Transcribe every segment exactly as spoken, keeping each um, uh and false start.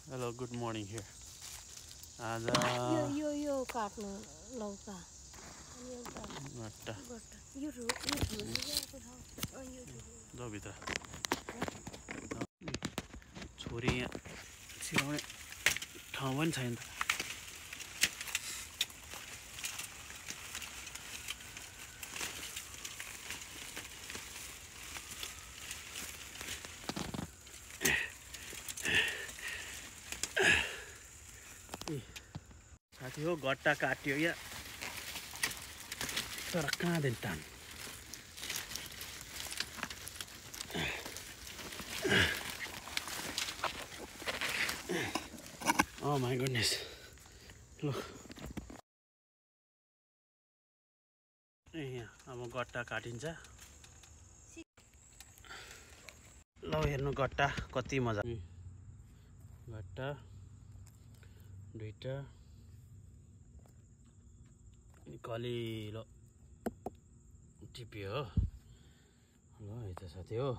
Hello, good morning here. आज यो यो यो काट्नु लौका अनि एउटा गट्टा गट्टा यो रु यो ठुलो ठाउँ यो जाऊ भित्र छोरी यहाँ सिकाउने ठाउँ पनि छैन त साथी हो गट्टा काट्यो या तर कहाँदेखि तान Oh my goodness. Look. ए यहाँ अब गट्टा काटिन्छ ल हेर्नु गट्टा कति मजा गट्टा दुईटा कलिलो टिप्यो हो ल है त साथी हो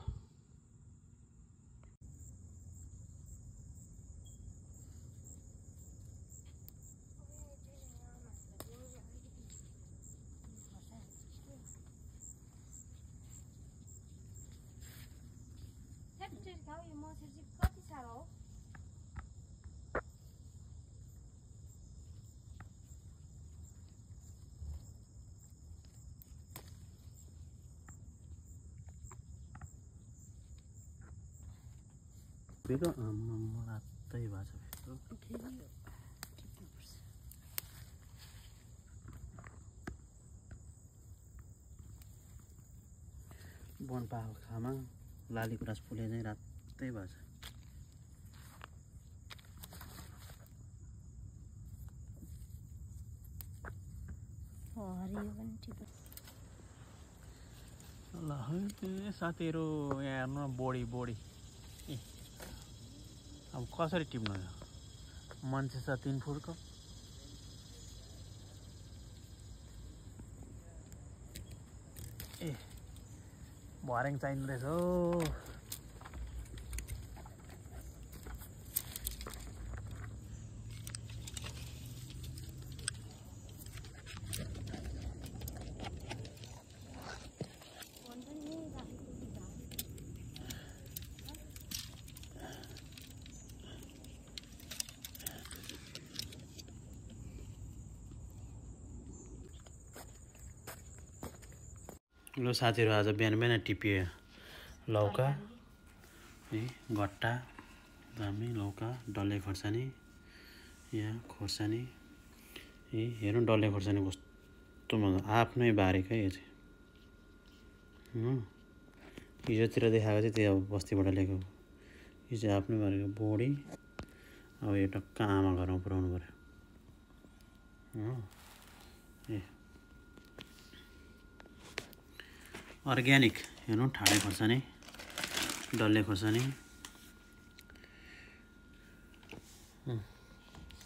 कति साह्रो हो फेरि आम्मा रातै भएको छ बनपाखामा लाली गुराँस फुले चाहिँ रातै भएको छ हरियो पनि ठिक ल है साथीहरू यहाँ हेर्नु न बोडी बोडी ए अब कसरी टिप्नु मान्छे छ तिन फुटको ए भर्याङ चाहिँदो रहेछ हो ल साथीहरू आज बिहान बिहान टिपियो लौका है गट्टा दामी लौका डल्ले खोर्सानी यहाँ खोर्सानी ए हेर्नु डल्ले खोर्सानी कस्तो मजा आफ्नै बारीकै यो चाहिँ हिजोतिर देखाएको चाहिँ त्यो अब बस्तीबाट ल्याएको यो चाहिँ आफ्नै बारीको बोडी अब यो टक्क आमा घरमा पुऱ्याउनु पऱ्यो ए अर्ग्यानिक हेर्नु ठाडे खोर्सानी डल्ले खोर्सानी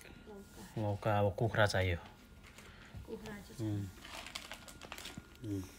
लौका अब कुखुरा चाहियो कुखुरा चाहिँ